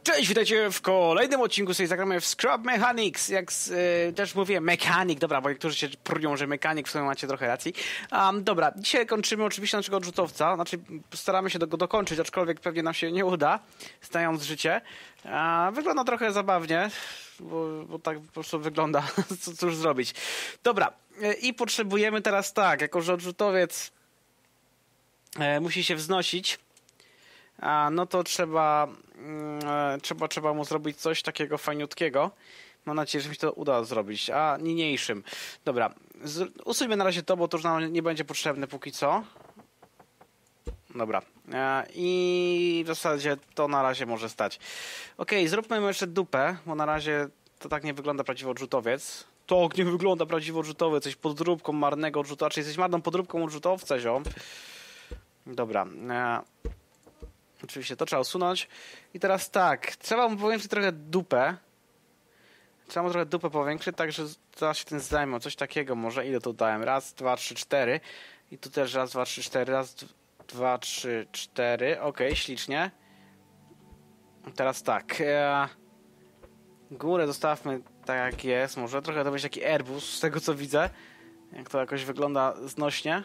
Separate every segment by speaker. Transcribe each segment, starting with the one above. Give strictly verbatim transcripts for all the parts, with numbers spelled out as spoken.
Speaker 1: Cześć, witajcie w kolejnym odcinku, sobie zagramy w Scrub Mechanics, jak yy, też mówię Mechanic, dobra, bo niektórzy się prują, że Mechanic, w sumie macie trochę racji. Um, dobra, dzisiaj kończymy oczywiście naszego odrzutowca, znaczy staramy się go dokończyć, aczkolwiek pewnie nam się nie uda, znając życie. Uh, wygląda trochę zabawnie, bo, bo tak po prostu wygląda, co cóż zrobić. Dobra, yy, i potrzebujemy teraz tak, jako że odrzutowiec yy, musi się wznosić, a no to trzeba, mm, trzeba, trzeba mu zrobić coś takiego fajniutkiego. Mam nadzieję, że mi się to uda zrobić. A niniejszym. Dobra, z, usuńmy na razie to, bo to już nam nie będzie potrzebne póki co. Dobra. E, I w zasadzie to na razie może stać. Okej, okay, zróbmy mu jeszcze dupę, bo na razie to tak nie wygląda prawdziwy odrzutowiec. To nie wygląda prawdziwy odrzutowiec. Jesteś podróbką marnego odrzutowca. Czy jesteś marną podróbką odrzutowca, ziom? Dobra. E, Oczywiście to trzeba usunąć. I teraz tak, trzeba mu powiększyć trochę dupę. Trzeba mu trochę dupę powiększyć, tak że zaraz się tym zajmę. Coś takiego może. Ile tu dałem? Raz, dwa, trzy, cztery. I tu też raz, dwa, trzy, cztery. Raz, dwa, trzy, cztery. Okej, okay, ślicznie. Teraz tak. E... Górę zostawmy tak jak jest. Może trochę to będzie taki Airbus, z tego co widzę. Jak to jakoś wygląda znośnie.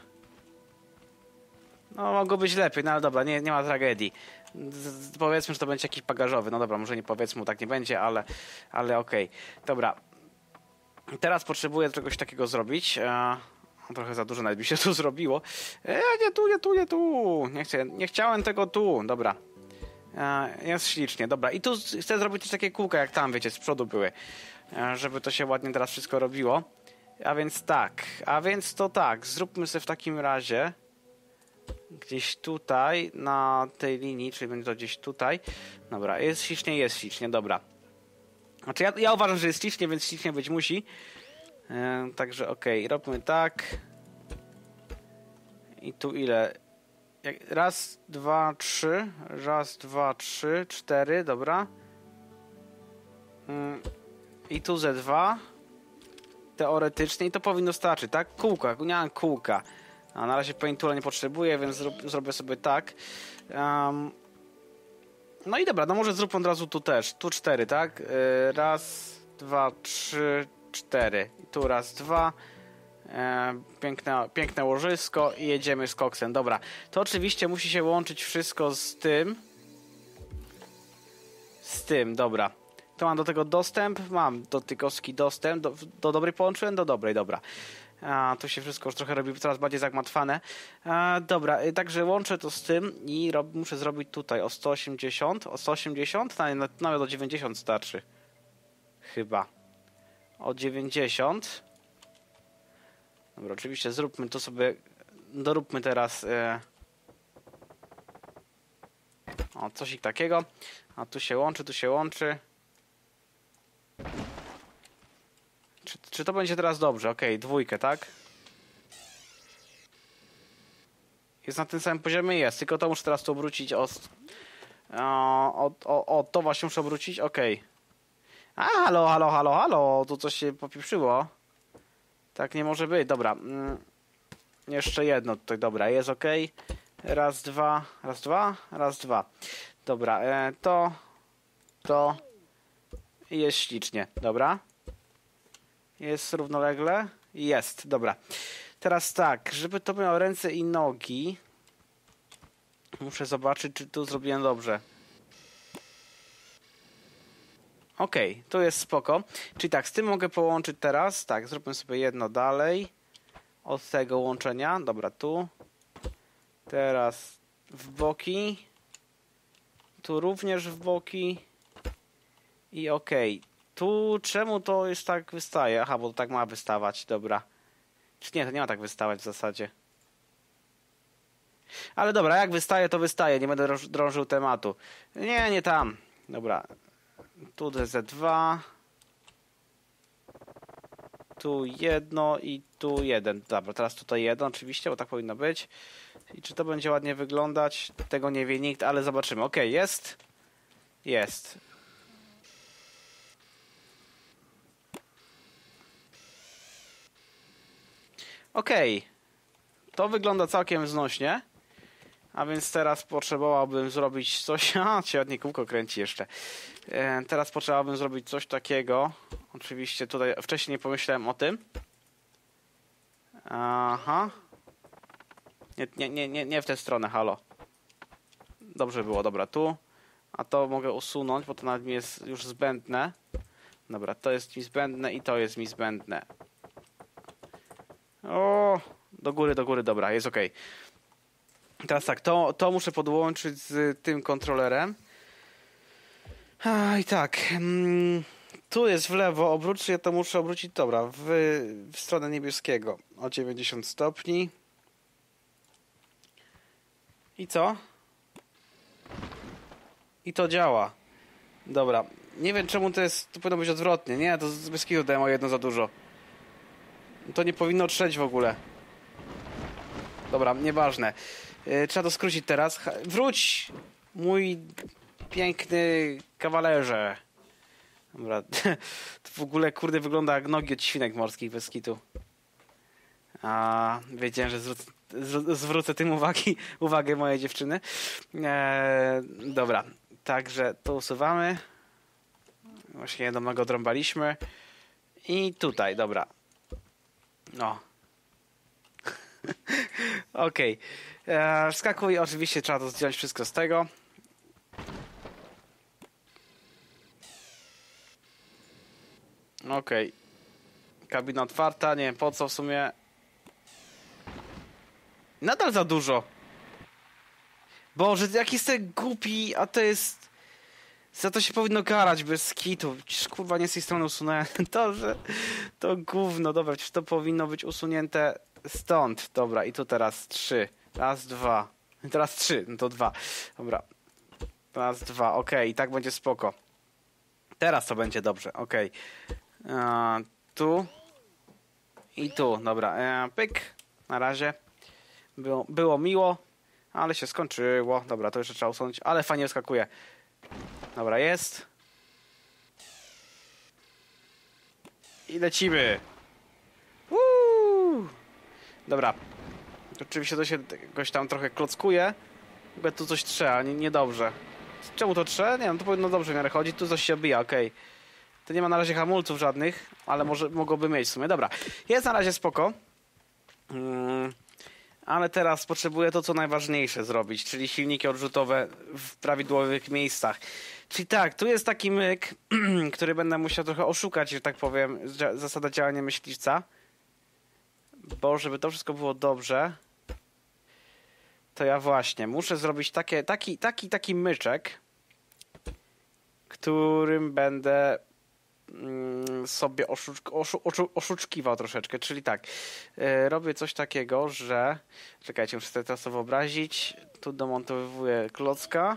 Speaker 1: No, mogło być lepiej, no ale dobra, nie, nie ma tragedii. Z, powiedzmy, że to będzie jakiś bagażowy. No dobra, może nie powiedzmy, tak nie będzie, ale, ale okej. Okay. Dobra. Teraz potrzebuję czegoś takiego zrobić. E, trochę za dużo nawet mi się tu zrobiło. E, nie tu, nie tu, nie tu. Nie, chcę, nie chciałem tego tu. Dobra. E, jest ślicznie, dobra. I tu chcę zrobić też takie kółka, jak tam, wiecie, z przodu były. E, żeby to się ładnie teraz wszystko robiło. A więc tak. A więc to tak. Zróbmy sobie w takim razie... Gdzieś tutaj, na tej linii, czyli będzie to gdzieś tutaj. Dobra, jest ślicznie, jest ślicznie, dobra. Znaczy ja, ja uważam, że jest ślicznie, więc ślicznie być musi. E, także okej, okay, robimy tak. I tu ile? Raz, dwa, trzy. Raz, dwa, trzy, cztery, dobra. Mm, I tu ze dwa. Teoretycznie i to powinno starczyć, tak? Kółka, nie mam kółka. A na razie paintula nie potrzebuję, więc zrób, zrobię sobie tak. Um, no i dobra, no może zróbmy od razu tu też. Tu cztery, tak? Yy, raz, dwa, trzy, cztery. I tu raz, dwa. Yy, piękne, piękne łożysko i jedziemy z koksem. Dobra, to oczywiście musi się łączyć wszystko z tym. Z tym, dobra. To mam do tego dostęp. Mam dotykowski dostęp. Do, do dobrej połączyłem? Do dobrej, dobra. A, tu się wszystko już trochę robi coraz bardziej zagmatwane. A, dobra, także łączę to z tym i rob, muszę zrobić tutaj o sto osiemdziesiąt. O sto osiemdziesiąt? Nawet, nawet o dziewięćdziesiąt starczy. Chyba. O dziewięćdziesiąt. Dobra, oczywiście zróbmy to sobie. Doróbmy teraz. E... O, coś takiego. A tu się łączy, tu się łączy. Czy, czy to będzie teraz dobrze? Okej, okay, dwójkę, tak? Jest na tym samym poziomie? Jest, tylko to muszę teraz tu obrócić o... O, o, o to właśnie muszę obrócić? Okej. Okay. A, halo, halo, halo, halo, tu coś się popieprzyło. Tak nie może być, dobra. Mm, jeszcze jedno tutaj, dobra, jest ok. Raz, dwa, raz, dwa, raz, dwa. Dobra, e, to, to i jest ślicznie, dobra. Jest równolegle? Jest, dobra. Teraz tak, żeby to miało ręce i nogi, muszę zobaczyć, czy tu zrobiłem dobrze. Okej, okay, tu jest spoko. Czyli tak, z tym mogę połączyć teraz. Tak, zróbmy sobie jedno dalej. Od tego łączenia. Dobra, tu. Teraz w boki. Tu również w boki. I okej. Okay. Tu czemu to już tak wystaje? Aha, bo to tak ma wystawać, dobra. Czy nie, to nie ma tak wystawać w zasadzie. Ale dobra, jak wystaje, to wystaje. Nie będę drążył tematu. Nie, nie tam. Dobra. Tu D Z dwa. Tu jedno i tu jeden. Dobra, teraz tutaj jedno oczywiście, bo tak powinno być. I czy to będzie ładnie wyglądać? Tego nie wie nikt, ale zobaczymy. Okej, okay, jest. Jest. Okej, okay. To wygląda całkiem znośnie. A więc teraz potrzebowałbym zrobić coś... A, się ładnie kółko kręci jeszcze. E, teraz potrzebowałbym zrobić coś takiego. Oczywiście tutaj wcześniej nie pomyślałem o tym. Aha. Nie, nie, nie, nie, nie w tę stronę, halo. Dobrze było, dobra, tu. A to mogę usunąć, bo to nawet mi jest już zbędne. Dobra, to jest mi zbędne i to jest mi zbędne. O, do góry, do góry, dobra, jest ok. Teraz tak, to, to muszę podłączyć z tym kontrolerem. A, i tak, mm, tu jest w lewo, obróć, ja to muszę obrócić, dobra, w, w stronę niebieskiego o dziewięćdziesiąt stopni. I co? I to działa. Dobra, nie wiem czemu to jest, to powinno być odwrotnie, nie? To z bez kitu dałem o jedno za dużo. To nie powinno trzeć w ogóle. Dobra, nieważne. Yy, trzeba to skrócić teraz. Ha, wróć, mój piękny kawalerze. Dobra, to w ogóle kurde wygląda jak nogi od świnek morskich bez kitu. A wiedziałem, że zwrócę, zwrócę tym uwagi, uwagę mojej dziewczyny. Eee, dobra, także to usuwamy. Właśnie jednego go odrąbaliśmy. I tutaj, dobra. No. Okej. Okay. Eee, wskakuj, oczywiście trzeba to zdjąć wszystko z tego. Okej. Okay. Kabina otwarta, nie wiem po co w sumie. Nadal za dużo. Boże, jaki jesteś głupi, a to jest... Za to się powinno karać bez kitu. Przecież kurwa nie z tej strony usunąłem. To, że... To gówno, dobra, przecież to powinno być usunięte stąd. Dobra, i tu teraz trzy. Raz, dwa. Teraz trzy, no to dwa. Dobra. Raz, dwa, okej, okay. I tak będzie spoko. Teraz to będzie dobrze, okej. Okay. Tu. I tu, dobra. E, pyk. Na razie. Było, było miło, ale się skończyło. Dobra, to jeszcze trzeba usunąć, ale fajnie wskakuje. Dobra, jest. I lecimy. Uuu. Dobra. Oczywiście to się jakoś tam trochę klockuje. Bo tu coś trzeba, nie, niedobrze. Czemu to trzeba? Nie wiem, to powinno dobrze w miarę chodzić. Tu coś się obija, okej. Okay. To nie ma na razie hamulców żadnych, ale może mogłoby mieć w sumie. Dobra, jest na razie spoko. Hmm. Ale teraz potrzebuję to, co najważniejsze zrobić, czyli silniki odrzutowe w prawidłowych miejscach. Czyli tak, tu jest taki myk, który będę musiał trochę oszukać, że tak powiem, zasada działania myśliwca. Bo żeby to wszystko było dobrze, to ja właśnie muszę zrobić takie, taki, taki, taki myczek, którym będę sobie oszuc oszu oszu oszukiwał troszeczkę, czyli tak, yy, robię coś takiego, że czekajcie, muszę sobie teraz to wyobrazić, tu domontowuję klocka,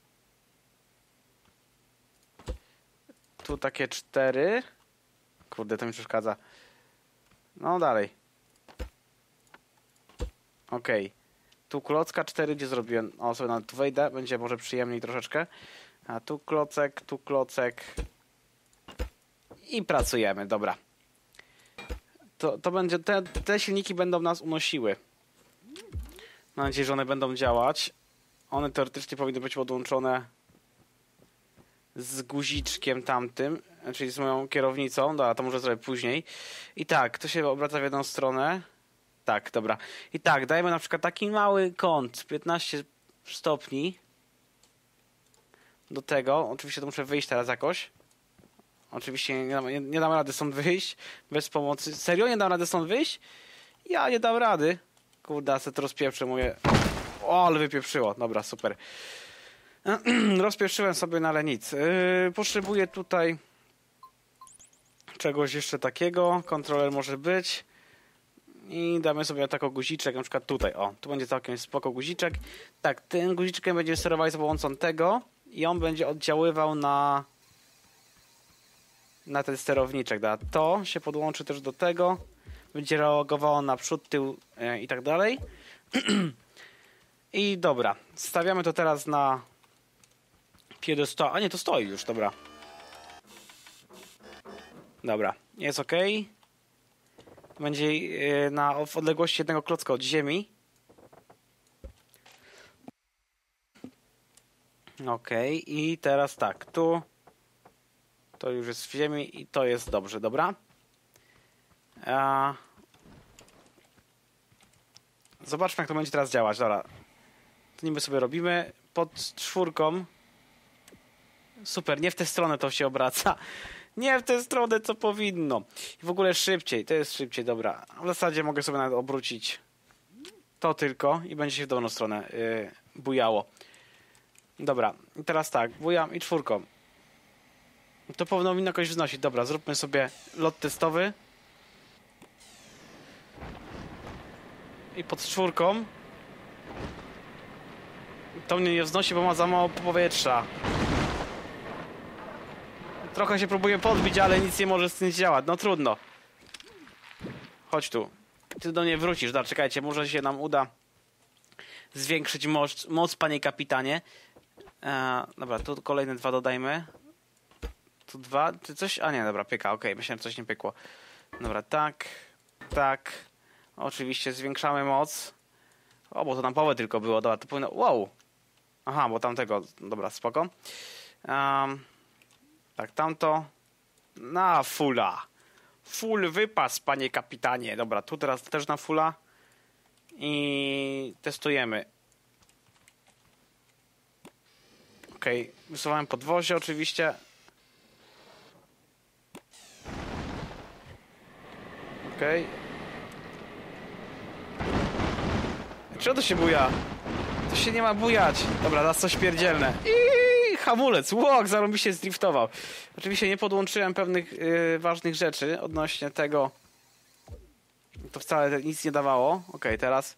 Speaker 1: tu takie cztery, kurde to mi przeszkadza, no dalej, okej, okay. Tu klocka cztery, gdzie zrobiłem, o sobie nawet tu wejdę, będzie może przyjemniej troszeczkę, a tu klocek, tu klocek, i pracujemy, dobra. To, to będzie, te, te silniki będą nas unosiły. Mam nadzieję, że one będą działać. One teoretycznie powinny być podłączone z guziczkiem tamtym, czyli z moją kierownicą. Dobra, to może zrobię później. I tak, to się obraca w jedną stronę. Tak, dobra. I tak, dajmy na przykład taki mały kąt, piętnaście stopni. Do tego, oczywiście to muszę wyjść teraz jakoś. Oczywiście nie dam, nie, nie dam rady stąd wyjść bez pomocy. Serio? Nie dam rady stąd wyjść? Ja nie dam rady. Kurde, se to rozpieprzę, mówię. O, ale wypieprzyło. Dobra, super. Rozpieprzyłem sobie, no ale nic. Yy, potrzebuję tutaj czegoś jeszcze takiego. Kontroler może być. I damy sobie taką guziczek, na przykład tutaj. O, tu będzie całkiem spoko guziczek. Tak, tym guziczkiem będziemy sterowali za pomocą tego i on będzie oddziaływał na na ten sterowniczek. Da. To się podłączy też do tego. Będzie reagowało na przód, tył yy, i tak dalej. I dobra, stawiamy to teraz na piedestał. A nie, to stoi już, dobra. Dobra, jest ok. Będzie yy, na w odległości jednego klocka od ziemi. Okej, okay. I teraz tak, tu to już jest w ziemi i to jest dobrze, dobra? A... Zobaczmy, jak to będzie teraz działać, dobra. To niby sobie robimy pod czwórką. Super, nie w tę stronę to się obraca. Nie w tę stronę, co powinno. I w ogóle szybciej, to jest szybciej, dobra. W zasadzie mogę sobie nawet obrócić to tylko i będzie się w dobrą stronę yy, bujało. Dobra, i teraz tak, bujam i czwórką. To powinno mi jakoś wznosić. Dobra, zróbmy sobie lot testowy. I pod czwórką. To mnie nie wznosi, bo ma za mało powietrza. Trochę się próbuję podbić, ale nic nie może z tym działać. No trudno. Chodź tu. Ty do mnie wrócisz. Da, czekajcie, może się nam uda zwiększyć moc, moc panie kapitanie. Eee, dobra, tu kolejne dwa dodajmy. Tu dwa. Ty coś? A nie, dobra, pyka. Okej, okay, myślałem, że coś nie pykło. Dobra, tak. Tak. Oczywiście zwiększamy moc. O, bo to na połowę tylko było. Dobra, to powinno... Wow! Aha, bo tamtego... Dobra, spoko. Um, tak, tamto... Na fulla. Full wypas, panie kapitanie. Dobra, tu teraz też na fulla. I testujemy. Okej, okay. Wysuwałem podwozie oczywiście. Okej. Okay. Czego to się buja? To się nie ma bujać. Dobra, teraz coś pierdzielne. I hamulec. Łok, zarąbiście zdriftował. Oczywiście nie podłączyłem pewnych yy, ważnych rzeczy odnośnie tego. To wcale nic nie dawało. Okej, okay, teraz.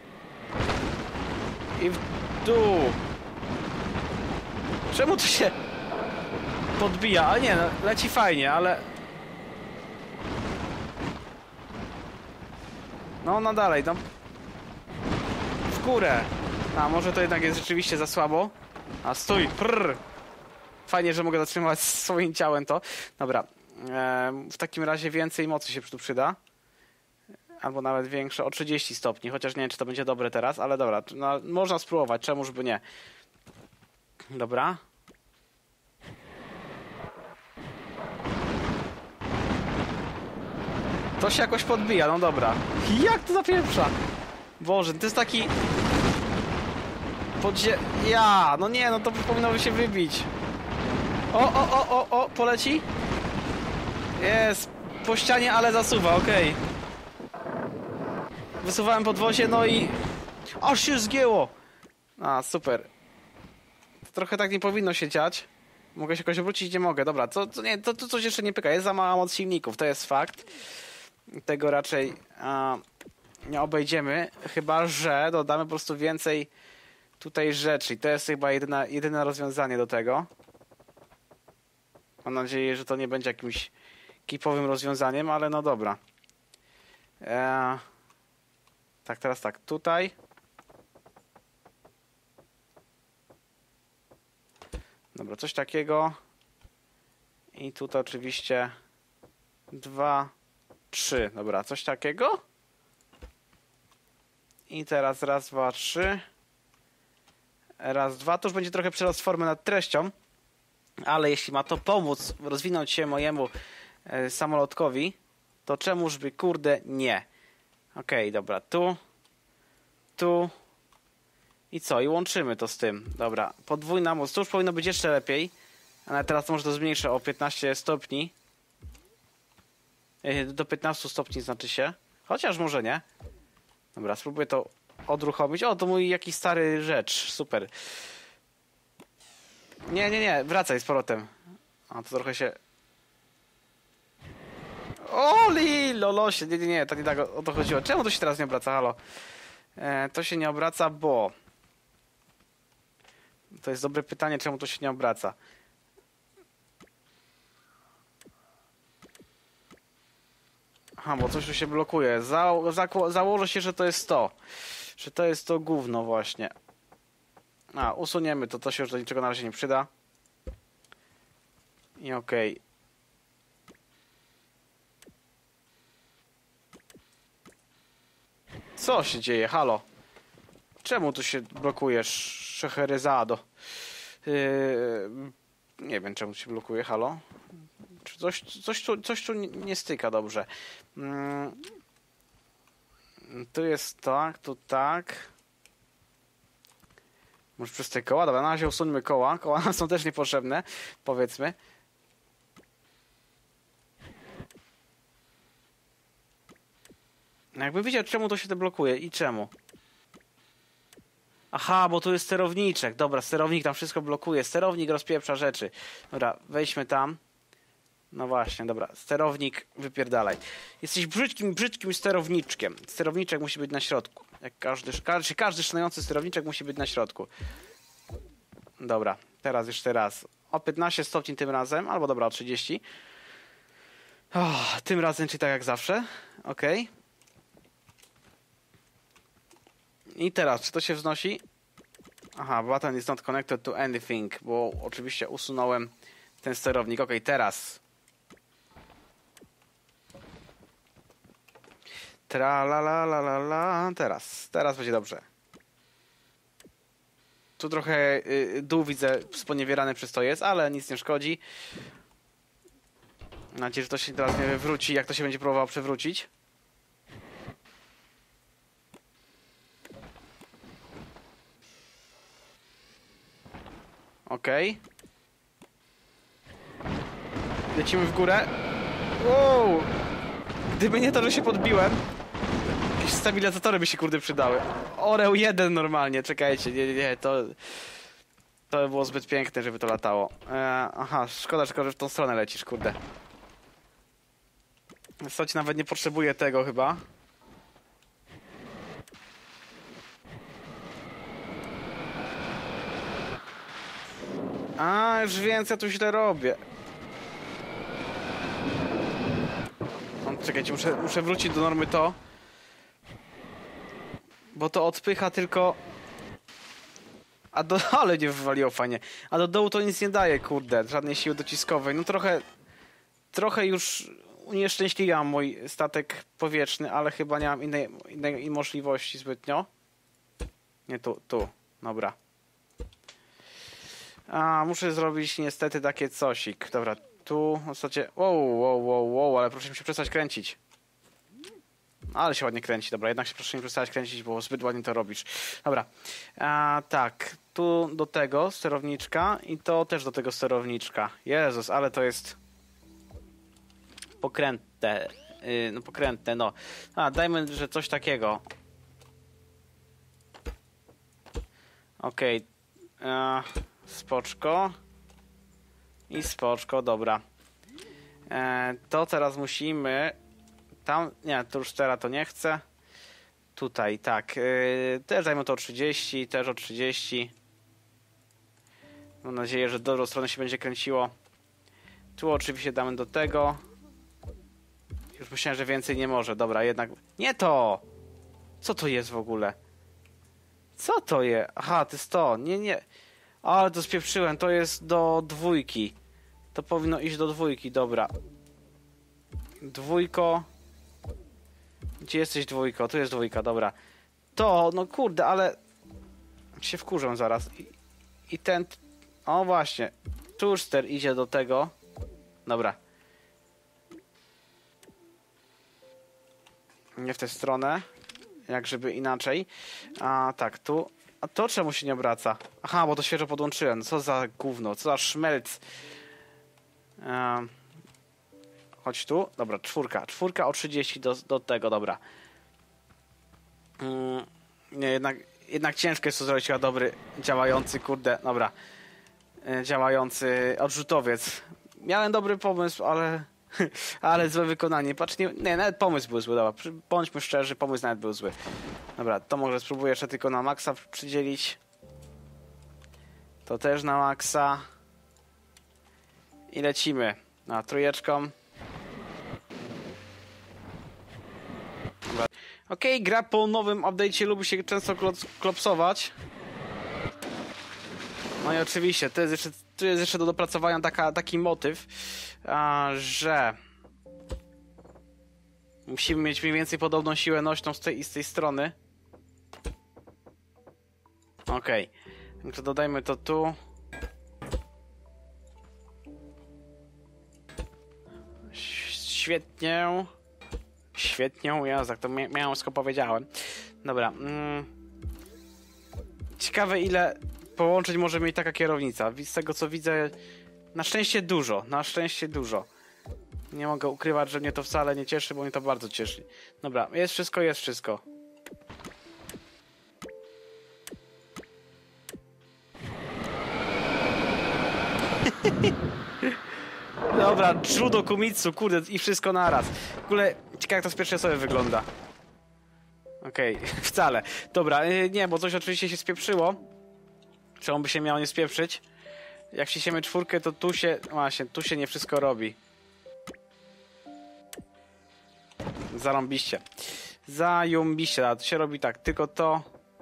Speaker 1: I w dół. Czemu to się podbija? Ale nie, no, leci fajnie, ale... No, no dalej, no. W górę. A, może to jednak jest rzeczywiście za słabo. A, stój, prrr. Fajnie, że mogę zatrzymać swoim ciałem to. Dobra. Eee, w takim razie więcej mocy się tu przyda. Albo nawet większe, o trzydzieści stopni. Chociaż nie wiem, czy to będzie dobre teraz, ale dobra. No, można spróbować, czemuż by nie. Dobra. To się jakoś podbija, no dobra. Jak to zapieprza? Boże, to jest taki... Podzie... Ja, no nie, no to powinno by się wybić. O, o, o, o, o, poleci? Jest, po ścianie, ale zasuwa, okej. Okay. Wysuwałem podwozie, no i... Aż się zgięło! A, super. To trochę tak nie powinno się dziać. Mogę się jakoś obrócić? Nie mogę, dobra, to, to, nie, to, to coś jeszcze nie pyka. Jest za mała moc silników, to jest fakt. Tego raczej a, nie obejdziemy, chyba że dodamy po prostu więcej tutaj rzeczy. I to jest chyba jedyna, jedyne rozwiązanie do tego. Mam nadzieję, że to nie będzie jakimś kipowym rozwiązaniem, ale no dobra. E, tak, teraz tak, tutaj. Dobra, coś takiego. I tutaj oczywiście dwa, trzy. Dobra, coś takiego. I teraz raz, dwa, trzy. Raz, dwa. To już będzie trochę przerost formy nad treścią. Ale jeśli ma to pomóc rozwinąć się mojemu e, samolotkowi, to czemuż by, kurde, nie. Okej, okay, dobra, tu, tu i co? I łączymy to z tym. Dobra, podwójna moc. To już powinno być jeszcze lepiej. Ale teraz może to zmniejszę o piętnaście stopni. E, do piętnastu stopni znaczy się. Chociaż może nie. Dobra, spróbuję to odruchomić. O, to mój jakiś stary rzecz. Super. Nie, nie, nie. Wracaj z powrotem. A, to trochę się... O, li, lolosie. Nie, nie, nie. To nie tak o to chodziło. Czemu to się teraz nie obraca? Halo. E, to się nie obraca, bo... To jest dobre pytanie, czemu to się nie obraca. Aha, bo coś tu się blokuje. Za, za, założę się, że to jest to. Że to jest to gówno właśnie. A, usuniemy to. To się już do niczego na razie nie przyda. I okej. Okay. Co się dzieje? Halo. Czemu tu się blokujesz, Scheherazado? Yy, nie wiem, czemu się blokuje, halo? Czy coś, coś, tu, coś tu nie, nie styka dobrze. Yy, tu jest tak, tu tak. Może przez te koła? Dobra, na razie usuńmy koła. Koła nam są też niepotrzebne, powiedzmy. Jakby wiedział, czemu to się to blokuje i czemu. Aha, bo tu jest sterowniczek. Dobra, sterownik tam wszystko blokuje. Sterownik rozpieprza rzeczy. Dobra, wejdźmy tam. No właśnie, dobra. Sterownik, wypierdalaj. Jesteś brzydkim, brzydkim sterowniczkiem. Sterowniczek musi być na środku. Jak każdy, każdy, każdy szanujący sterowniczek musi być na środku. Dobra, teraz jeszcze raz. O piętnaście stopni tym razem, albo dobra, o trzydzieści. Oh, tym razem, czy tak jak zawsze. Okej. Okay. I teraz, czy to się wznosi? Aha, button is not connected to anything, bo oczywiście usunąłem ten sterownik. Ok, teraz. Tra la la la la la. Teraz, teraz będzie dobrze. Tu trochę y, dół widzę sponiewierany przez to jest, ale nic nie szkodzi. Mam nadzieję, że to się teraz nie wywróci, jak to się będzie próbowało przewrócić. Okej. Okay. Lecimy w górę. Wow! Gdyby nie to, że się podbiłem, jakieś stabilizatory by się kurde przydały. Oreo jeden normalnie, czekajcie, nie, nie, nie, to... To by było zbyt piękne, żeby to latało. Eee, aha, szkoda, szkoda, że w tą stronę lecisz, kurde. W zasadzie nawet nie potrzebuję tego chyba. A, już wiem, co ja tu źle robię. No, czekajcie, muszę, muszę wrócić do normy to. Bo to odpycha tylko... A do... Ale nie wywaliło fajnie. A do dołu to nic nie daje, kurde. Żadnej siły dociskowej. No trochę... Trochę już unieszczęśliwiam mój statek powietrzny, ale chyba nie mam innej, innej możliwości zbytnio. Nie, tu, tu. Dobra. A, muszę zrobić niestety takie cosik. Dobra, tu w zasadzie... Wow, wow, wow, wow, ale proszę mi się przestać kręcić. Ale się ładnie kręci. Dobra, jednak się proszę mi przestać kręcić, bo zbyt ładnie to robisz. Dobra. A, tak, tu do tego sterowniczka i to też do tego sterowniczka. Jezus, ale to jest... Pokrętne. Yy, no pokrętne, no. A, dajmy, że coś takiego. Okej. Okay. Spoczko. I spoczko, dobra. E, to teraz musimy... Tam... Nie, to już teraz to nie chcę. Tutaj, tak. E, też dajmy to o trzydzieści, też o trzydzieści. Mam nadzieję, że w dobrą stronę się będzie kręciło. Tu oczywiście damy do tego. Już myślałem, że więcej nie może. Dobra, jednak... Nie to! Co to jest w ogóle? Co to jest? Aha, to jest to. Nie, nie. Ale to spieprzyłem. To jest do dwójki. To powinno iść do dwójki. Dobra. Dwójko. Gdzie jesteś, dwójko? Tu jest dwójka, dobra. To, no kurde, ale... się wkurzę zaraz. I, i ten... O właśnie. Tourster idzie do tego. Dobra. Nie w tę stronę. Jak żeby inaczej. A tak, tu. A to czemu się nie obraca? Aha, bo to świeżo podłączyłem. Co za gówno, co za szmelc. Um, chodź tu. Dobra, czwórka. Czwórka o trzydzieści do, do tego, dobra. Um, nie, jednak, jednak ciężko jest to zrobić chyba dobry, działający, kurde, dobra. E, działający odrzutowiec. Miałem dobry pomysł, ale... ale złe wykonanie. Patrz, nie, nie, nawet pomysł był zły. Dobra, bądźmy szczerzy, pomysł nawet był zły. Dobra, to może spróbuję jeszcze tylko na maksa przydzielić. To też na maksa. I lecimy. Na trójeczką. Okej, okay, gra po nowym update'cie lubi się często klopsować. No i oczywiście, to jest jeszcze, to jest jeszcze do dopracowania taka, taki motyw, a, że musimy mieć mniej więcej podobną siłę nośną z tej i z tej strony. Okej, okay. To dodajmy to tu. świetnie. Świetnie, ja tak to miałem powiedziałem. Dobra. Mm. Ciekawe, ile połączeń może mieć taka kierownica. Z tego co widzę, na szczęście dużo. Na szczęście dużo. Nie mogę ukrywać, że mnie to wcale nie cieszy, bo mnie to bardzo cieszy. Dobra, jest wszystko, jest wszystko. Dobra, judo, kumitsu, kurde, i wszystko naraz. W ogóle, ciekawe jak to z pierwszej osoby wygląda. Okej, okay. Wcale. Dobra, nie, bo coś oczywiście się spieprzyło. Czemu by się miało nie spieprzyć? Jak wciśniemy czwórkę, to tu się... Właśnie, tu się nie wszystko robi. Zarąbiście. Zajumbiście, to się robi tak, tylko to...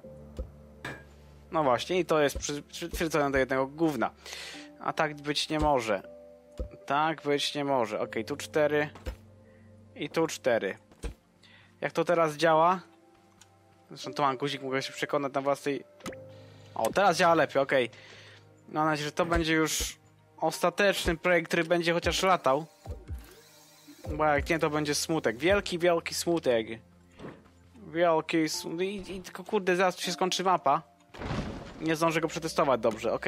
Speaker 1: No właśnie, i to jest przyczynione do jednego gówna. A tak być nie może. Tak być nie może. Ok, tu cztery. I tu cztery. Jak to teraz działa? Zresztą tu mam guzik, mogę się przekonać na własnej... O, teraz działa lepiej, ok. Mam nadzieję, że to będzie już ostateczny projekt, który będzie chociaż latał. Bo jak nie, to będzie smutek. Wielki, wielki smutek. Wielki smutek. I, i tylko kurde, zaraz tu się skończy mapa. Nie zdążę go przetestować dobrze, ok.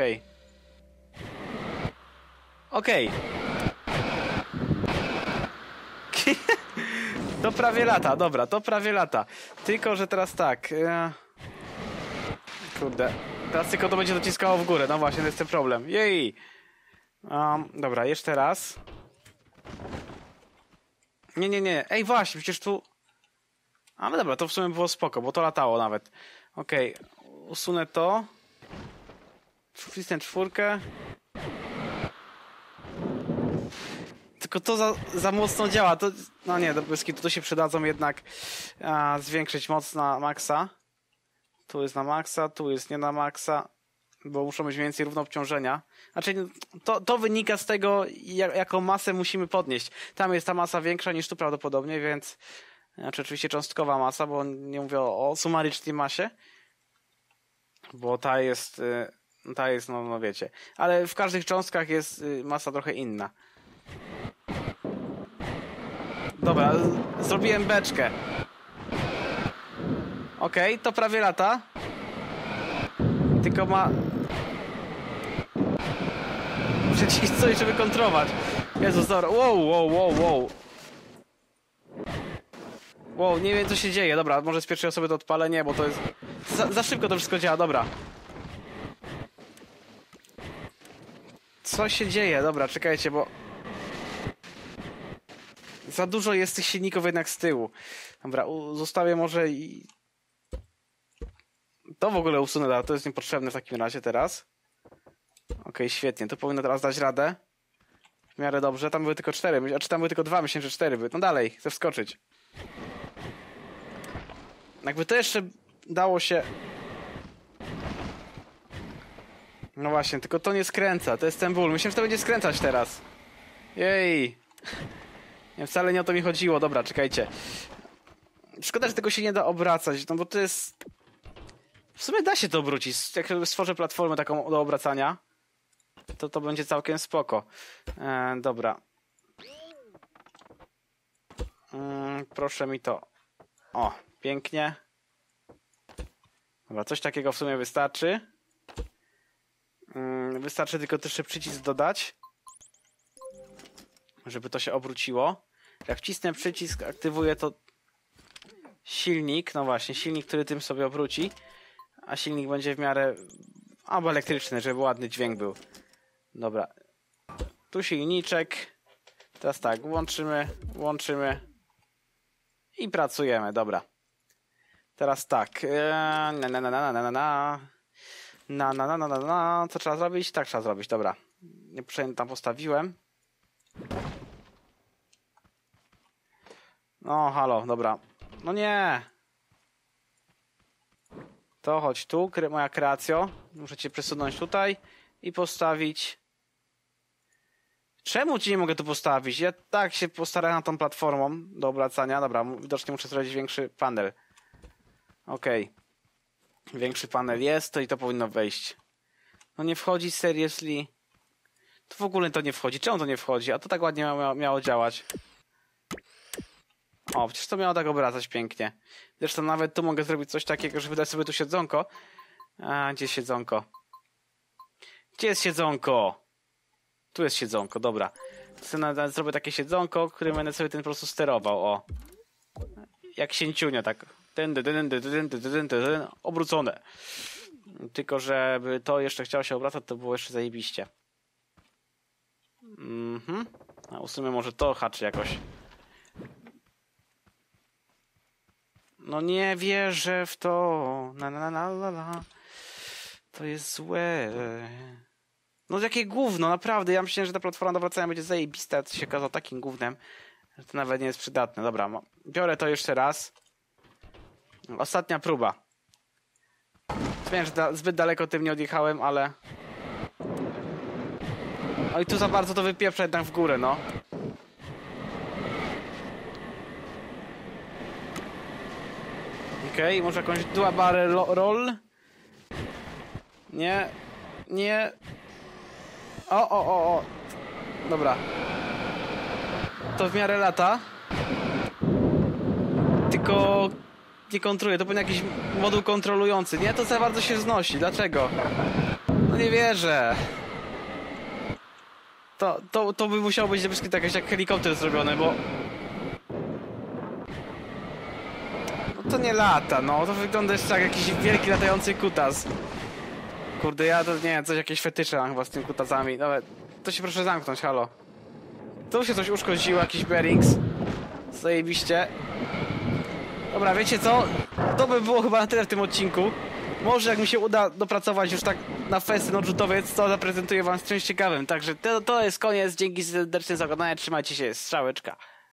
Speaker 1: Okej. To prawie lata, dobra, to prawie lata. Tylko, że teraz tak. E... Kurde. Teraz tylko to będzie dociskało w górę. No właśnie, to jest ten problem. Jej! Um, dobra, jeszcze raz. Nie, nie, nie. Ej, właśnie, przecież tu... Ale dobra, to w sumie było spoko, bo to latało nawet. Okej, okay. Usunę to. Wcisnę czwórkę. Tylko to za, za mocno działa. To, no nie, bez kitu to się przydadzą jednak a, zwiększyć moc na maksa. Tu jest na maksa, tu jest nie na maksa, bo muszą mieć więcej równoobciążenia. Znaczy, to, to wynika z tego, jak, jaką masę musimy podnieść. Tam jest ta masa większa niż tu prawdopodobnie, więc... Znaczy oczywiście cząstkowa masa, bo nie mówię o, o sumarycznej masie. Bo ta jest... Ta jest, no, no wiecie. Ale w każdych cząstkach jest masa trochę inna. Dobra, zrobiłem beczkę. Okej, okay, to prawie lata. Tylko ma... Muszę ci coś, żeby kontrolować. Jezus, dobra. Wow, wow, wow, wow. Wow, nie wiem co się dzieje. Dobra, może z pierwszej osoby to odpalę. Nie, bo to jest... Za, za szybko to wszystko działa, dobra. Co się dzieje? Dobra, czekajcie, bo... Za dużo jest tych silników jednak z tyłu. Dobra, zostawię może i... To w ogóle usunę, to jest niepotrzebne w takim razie teraz. Okej, okay, świetnie, to powinno teraz dać radę. W miarę dobrze, tam były tylko cztery, a czy tam były tylko dwa, myślę, że cztery były. No dalej, chcę wskoczyć. Jakby to jeszcze dało się... No właśnie, tylko to nie skręca, to jest ten ból. Myślę, że to będzie skręcać teraz. Jej. Nie, wcale nie o to mi chodziło. Dobra, czekajcie. Szkoda, że tego się nie da obracać, no bo to jest... W sumie da się to obrócić. Jak stworzę platformę taką do obracania, to to będzie całkiem spoko. E, dobra. Mm, proszę mi to... O, pięknie. Dobra, coś takiego w sumie wystarczy. Mm, wystarczy tylko też przycisk dodać, żeby to się obróciło. Jak wcisnę przycisk, aktywuję to silnik. No właśnie, silnik, który tym sobie obróci. A silnik będzie w miarę... albo elektryczny, żeby ładny dźwięk był. Dobra. Tu silniczek. Teraz tak, łączymy, łączymy. I pracujemy, dobra. Teraz tak. Na na na na na na na. Na na na na na na. Co trzeba zrobić? Tak trzeba zrobić, dobra. Niepotrzebnie tam postawiłem. No, halo, dobra. No nie. To chodź tu, moja kreacjo. Muszę cię przesunąć tutaj i postawić. Czemu ci nie mogę tu postawić? Ja tak się postarałem nad tą platformą do obracania. Dobra, widocznie muszę zrobić większy panel. Okej. Okay. Większy panel jest, to i to powinno wejść. No nie wchodzi, seriously. To w ogóle to nie wchodzi. Czemu to nie wchodzi? A to tak ładnie miało, miało działać. O, przecież to miało tak obracać pięknie. Zresztą nawet tu mogę zrobić coś takiego, że wydać sobie tu siedzonko. A, gdzie jest siedzonko? Gdzie jest siedzonko? Tu jest siedzonko, dobra. Sobie zrobię takie siedzonko, którym będę sobie ten po prostu sterował, o. Jak sięciunio, tak. Dyn, dyn, dyn, dyn, dyn, dyn, dyn, dyn, obrócone. Tylko żeby to jeszcze chciało się obracać, to było jeszcze zajebiście. Mhm. A usunę może to haczy jakoś. No nie wierzę w to. Na, na, na, la, la. To jest złe. No jakie gówno, naprawdę. Ja myślałem, że ta platforma do wracania będzie zajebista, a to się okazało takim gównem, że to nawet nie jest przydatne. Dobra, biorę to jeszcze raz. Ostatnia próba. Wiem, że da zbyt daleko tym nie odjechałem, ale... No i tu za bardzo to wypieprza jednak w górę, no. Okej, okay, może jakąś dual barrel roll? Nie. Nie. O, o, o, o. Dobra. To w miarę lata. Tylko nie kontroluje. To powinien jakiś moduł kontrolujący. Nie, to za bardzo się wznosi. Dlaczego? No nie wierzę. To, to, to by musiało być na jakiś jak helikopter zrobiony, bo... No to nie lata, no. To wygląda jeszcze jak jakiś wielki latający kutas. Kurde, ja to nie wiem, coś jakieś fetysze mam chyba z tymi kutasami. Nawet to się proszę zamknąć, halo. Tu się coś uszkodziło, jakiś bearings. Zajebiście. Dobra, wiecie co? To by było chyba na tyle w tym odcinku. Może jak mi się uda dopracować już tak na festyn odrzutowiec, to zaprezentuję wam z czymś ciekawym. Także to, to jest koniec. Dzięki serdecznie za oglądanie. Trzymajcie się. Strzałeczka.